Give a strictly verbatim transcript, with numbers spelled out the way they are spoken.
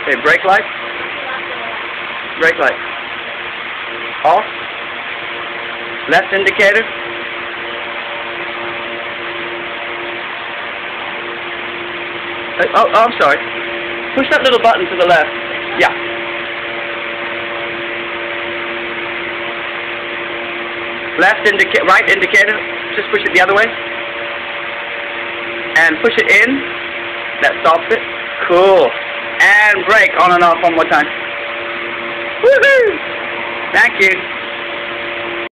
Okay, brake light. Brake light. Off. Left indicator. Uh, oh, oh, I'm sorry. Push that little button to the left. Yeah. Left indicator, right indicator. Just push it the other way. And push it in. That stops it. Cool. And brake on and off one more time. Woohoo! Thank you.